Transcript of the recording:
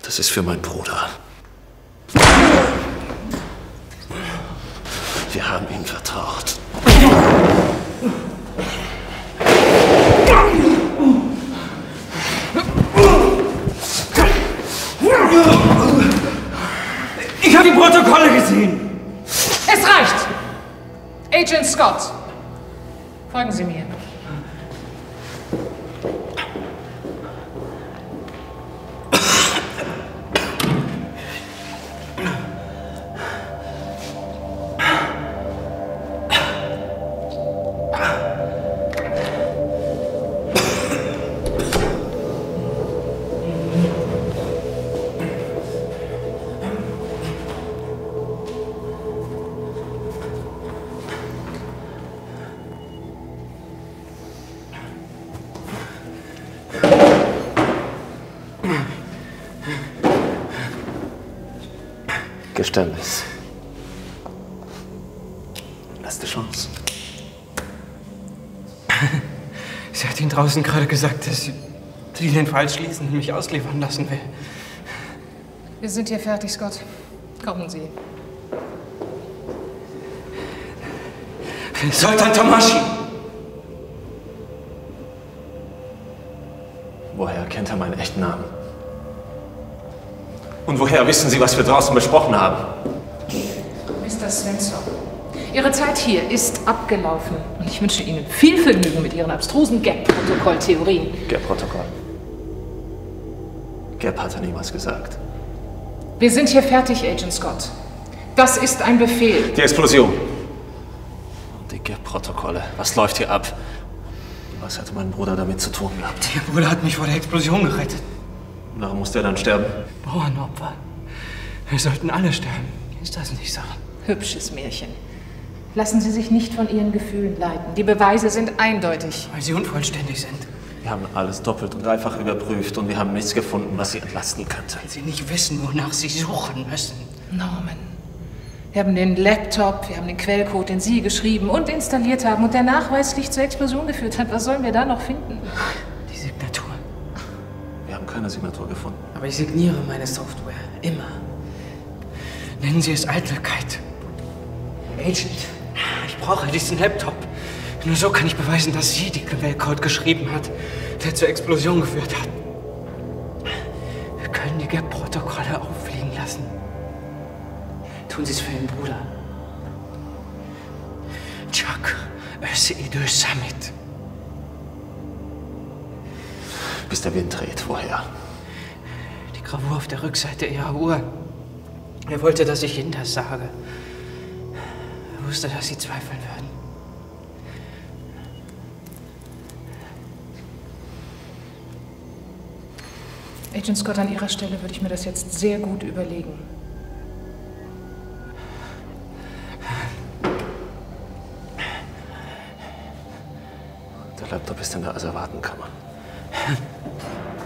Das ist für meinen Bruder. Wir haben ihm vertraut. Ich habe die Protokolle gesehen. Es reicht! Agent Scott, folgen Sie mir. Geständnis. Letzte Chance. Sie hat Ihnen draußen gerade gesagt, dass sie den Fall schließen und mich ausliefern lassen will. Wir sind hier fertig, Scott. Kommen Sie. Sultan Tomaschi! Woher kennt er meinen echten Namen? Und woher wissen Sie, was wir draußen besprochen haben? Mr. Svensson, Ihre Zeit hier ist abgelaufen. Und ich wünsche Ihnen viel Vergnügen mit Ihren abstrusen Gap-Protokoll-Theorien. Gap-Protokoll. Gap hat er niemals gesagt. Wir sind hier fertig, Agent Scott. Das ist ein Befehl. Die Explosion. Und die Gap-Protokolle. Was läuft hier ab? Was hatte mein Bruder damit zu tun gehabt? Ihr Bruder hat mich vor der Explosion gerettet. Warum musste er dann sterben? Bauernopfer. Wir sollten alle sterben. Ist das nicht so? Hübsches Märchen. Lassen Sie sich nicht von Ihren Gefühlen leiten. Die Beweise sind eindeutig. Weil sie unvollständig sind. Wir haben alles doppelt und dreifach überprüft und wir haben nichts gefunden, was sie entlasten könnte. Weil sie nicht wissen, wonach sie suchen müssen. Norman, wir haben den Laptop, wir haben den Quellcode, den Sie geschrieben und installiert haben und der nachweislich zur Explosion geführt hat. Was sollen wir da noch finden? Die Signatur. Wir haben keine Signatur gefunden. Aber ich signiere meine Software. Immer. Nennen Sie es Eitelkeit. Agent, ich brauche diesen Laptop. Nur so kann ich beweisen, dass sie den Quellcode geschrieben hat, der zur Explosion geführt hat. Wir können die Gap-Protokolle auffliegen lassen. Tun Sie es für Ihren Bruder. Chuck, essaye Summit. Bis der Wind dreht. Woher? Die Gravur auf der Rückseite Ihrer Uhr. Er wollte, dass ich Ihnen das sage. Er wusste, dass Sie zweifeln würden. Agent Scott, an Ihrer Stelle würde ich mir das jetzt sehr gut überlegen. Der Laptop ist in der Asservatenkammer.